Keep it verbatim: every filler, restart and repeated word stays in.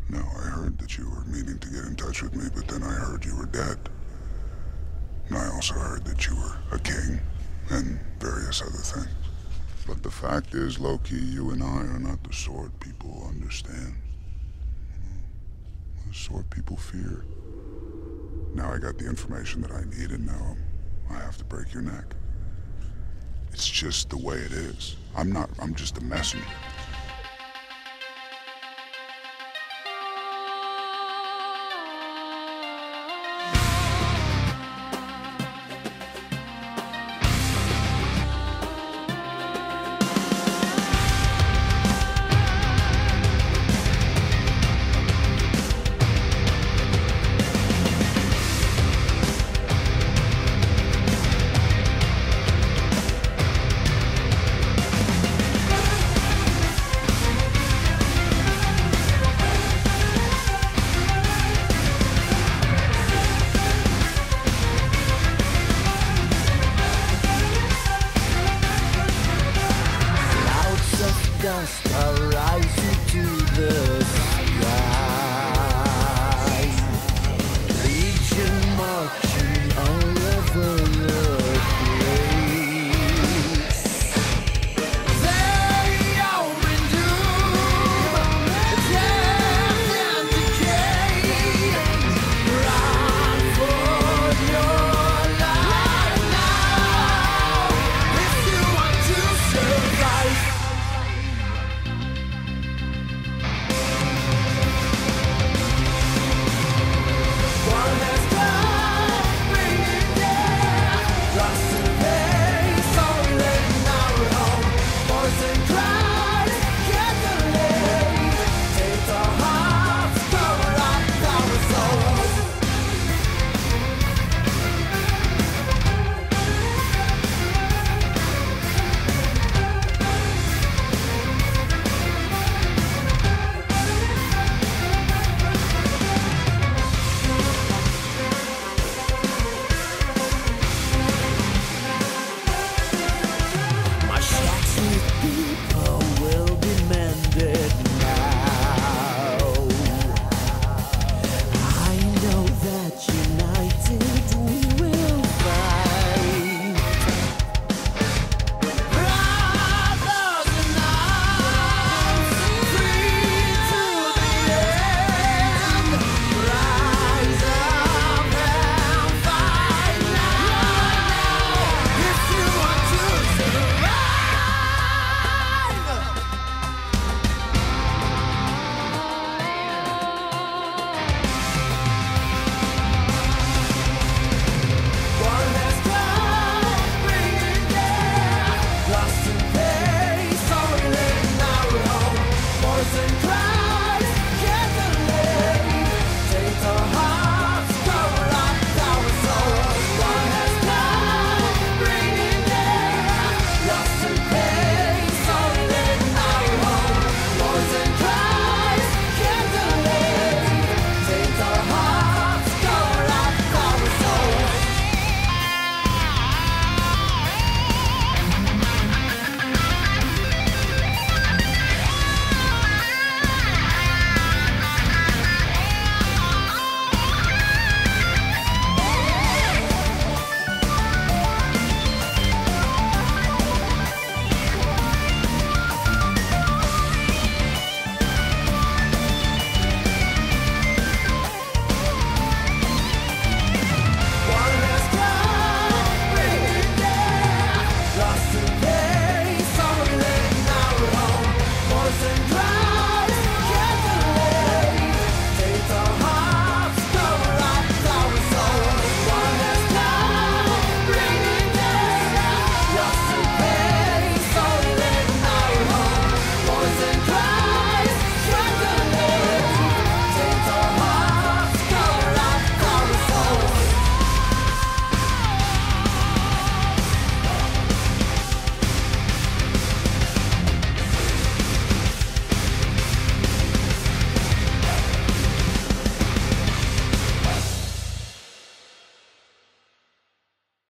No, I heard that you were meaning to get in touch with me, but then I heard you were dead. And I also heard that you were a king, and various other things. But the fact is, Loki, you and I are not the sort people understand. The sort people fear. Now I got the information that I need, and now I have to break your neck. It's just the way it is. I'm not, I'm just a messenger. Dust are